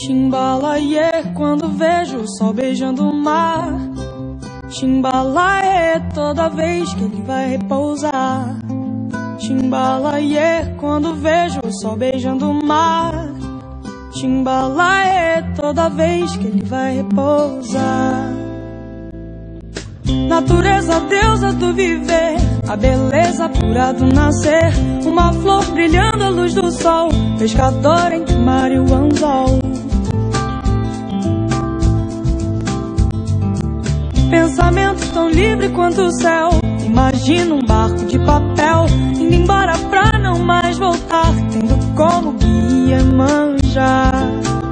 Chimbalaie, quando vejo o sol beijando o mar. Chimbalaie, toda vez que ele vai repousar. Chimbalaie, quando vejo o sol beijando o mar. Chimbalaie, toda vez que ele vai repousar. Natureza, deusa do viver, a beleza pura do nascer. Uma flor brilhando à luz do sol, pescador entre o mar e o anzol. Pensamento tão livre quanto o céu. Imagina um barco de papel indo embora pra não mais voltar, tendo como guia manjar.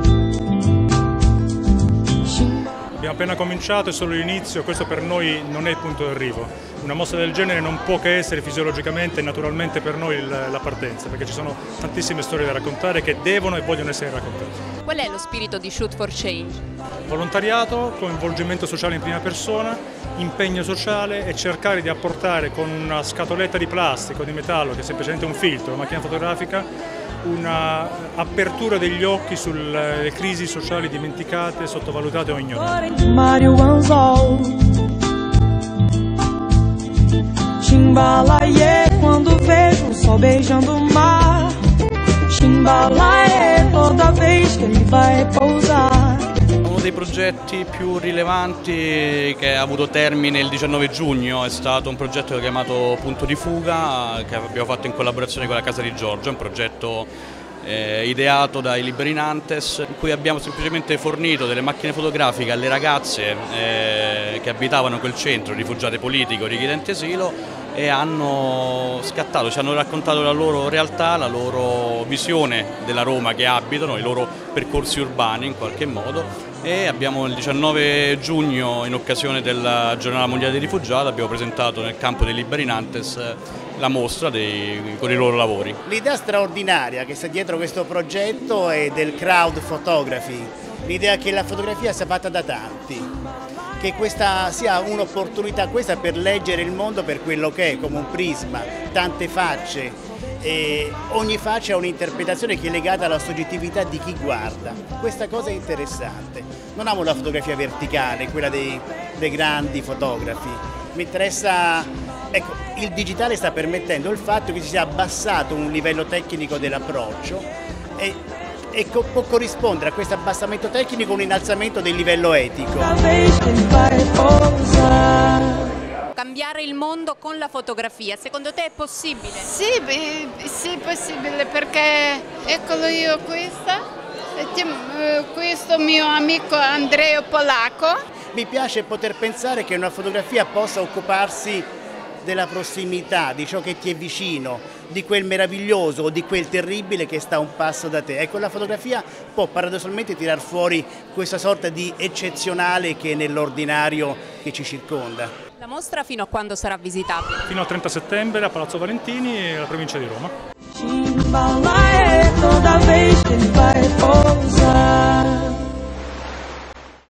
Abbiamo appena cominciato, è solo l'inizio, questo per noi non è il punto d'arrivo. Una mostra del genere non può che essere fisiologicamente e naturalmente per noi la partenza, perché ci sono tantissime storie da raccontare che devono e vogliono essere raccontate. Qual è lo spirito di Shoot for Change? Volontariato, coinvolgimento sociale in prima persona, impegno sociale e cercare di apportare con una scatoletta di plastica o di metallo, che è semplicemente un filtro, una macchina fotografica, una apertura degli occhi sulle crisi sociali dimenticate, sottovalutate o ignorate. Mário Anzol. Chimbalaie, quando vejo o sol beijando o mar. Chimbalaie, toda vez que ele vai repousar. Uno dei progetti più rilevanti che ha avuto termine il 19 giugno è stato un progetto chiamato Punto di Fuga, che abbiamo fatto in collaborazione con la Casa di Giorgio, un progetto ideato dai Liberi Nantes, in cui abbiamo semplicemente fornito delle macchine fotografiche alle ragazze che abitavano quel centro, rifugiate politiche o richiedenti asilo, e hanno scattato, ci hanno raccontato la loro realtà, la loro visione della Roma che abitano, i loro percorsi urbani in qualche modo. E abbiamo il 19 giugno, in occasione della Giornata Mondiale dei Rifugiati, abbiamo presentato nel campo dei Liberi Nantes la mostra con i loro lavori. L'idea straordinaria che sta dietro questo progetto è del crowd photography, l'idea che la fotografia sia fatta da tanti, che questa sia un'opportunità questa per leggere il mondo per quello che è, come un prisma, tante facce. E ogni faccia ha un'interpretazione che è legata alla soggettività di chi guarda. Questa cosa è interessante. Non amo la fotografia verticale, quella dei grandi fotografi. Mi interessa, ecco, il digitale sta permettendo il fatto che si sia abbassato un livello tecnico dell'approccio e può corrispondere a questo abbassamento tecnico un innalzamento del livello etico. Cambiare il mondo con la fotografia, secondo te è possibile? Sì, è possibile, perché eccolo io questo mio amico Andrea Polacco. Mi piace poter pensare che una fotografia possa occuparsi della prossimità, di ciò che ti è vicino, di quel meraviglioso o di quel terribile che sta a un passo da te. Ecco, la fotografia può paradossalmente tirar fuori questa sorta di eccezionale che è nell'ordinario che ci circonda. La mostra fino a quando sarà visitabile? Fino al 30 settembre a Palazzo Valentini e alla provincia di Roma. Chimbalaie, toda vez que ele vai repousar.